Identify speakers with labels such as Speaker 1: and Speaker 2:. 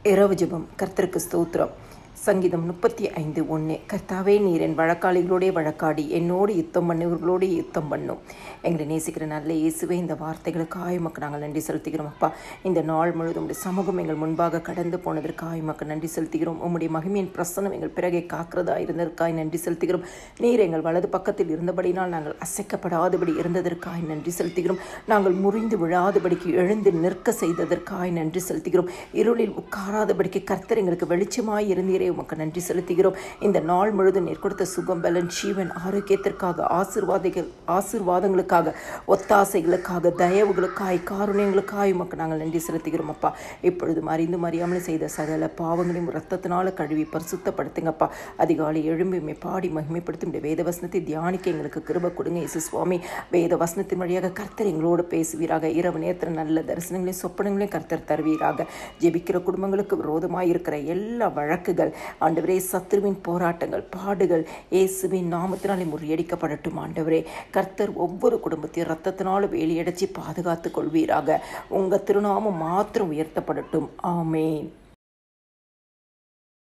Speaker 1: இரவு ஜெபம். கர்த்தருக்கு ஸ்தோத்திரம். சங்கீதம் 35:1. கர்த்தாவே, நீர் என் வழக்காளிகளோடே வழக்காடி என்னோடு யுத்தம் பண்ணுவர்களோடு யுத்தம் பண்ணும். எங்களை நேசிக்கிற நல்ல இயேசுவே, இந்த வார்த்தைகளுக்காக உமக்கு நாங்கள் நன்றி செலுத்துகிறோம். அப்பா, இந்த நாள் முழுவதும் உடைய சமூகம் எங்கள் முன்பாக கடந்து போனதற்காக உமக்கு நன்றி செலுத்துகிறோம். உம்முடைய மகிமையின் பிரசனம் எங்கள் பிறகே காக்கிறதா இருந்ததற்காக நன்றி செலுத்துகிறோம். நீர் எங்கள் வலது பக்கத்தில் இருந்தபடினால் நாங்கள் அசைக்கப்படாதபடி இருந்ததற்காக நன்றி செலுத்துகிறோம். நாங்கள் முறிந்து விழாதபடிக்கு எழுந்து நிற்க செய்ததற்காக நன்றி செலுத்துகிறோம். இருளில் உட்காராதபடிக்கு கர்த்தர் எங்களுக்கு வெளிச்சமாய் இருந்தீரே, உமக்கு நன்றி செலுத்துகிறோம். இந்த நாள் முழுவதும் நீர் கொடுத்த சுகம், பலன், ஜீவன், ஆரோக்கியத்திற்காக, ஆசீர்வாதங்களுக்காக, ஒத்தாசைகளுக்காக, தயவுகளுக்காய், காருண்யங்களுக்காய் உமக்கு நாங்கள் நன்றி செலுத்துகிறோம். அப்பா, இப்பொழுது அறியாமல் செய்த சகல பாவங்களையும் இரத்தத்தினால கழுவி பரிசுத்தப்படுத்துங்கப்பா. அதிகாலை எழும்பி பாடி மகிமைப்படுத்தும் வேத வசனத்தை தியானிக்க எங்களுக்கு கிருபை கொடுங்க இயேசு சுவாமி. வேத வசனத்தின் வழியாக கர்த்தர் எங்களோடு பேசுவீராக. இரவு நேரத்தில் நல்ல தரிசனங்களையும் சொப்பனங்களையும் கர்த்தர் தருவீராக. ஜெபிக்கிற குடும்பங்களுக்கு விரோதமாக இருக்கிற எல்லா வழக்குகள், ஆண்டவரே, சத்துருவின் போராட்டங்கள், பாடுகள் இயேசுவின் நாமத்தினாலே முறியடிக்கப்படட்டும். ஆண்டவரே, கர்த்தர் ஒவ்வொரு குடும்பத்தையும் இரத்தத்தினாலும் வேலியடைச்சி பாதுகாத்துக் கொள்வீராக. உங்கள் திருநாமம் மாத்திரம் உயர்த்தப்படட்டும். ஆமேன்.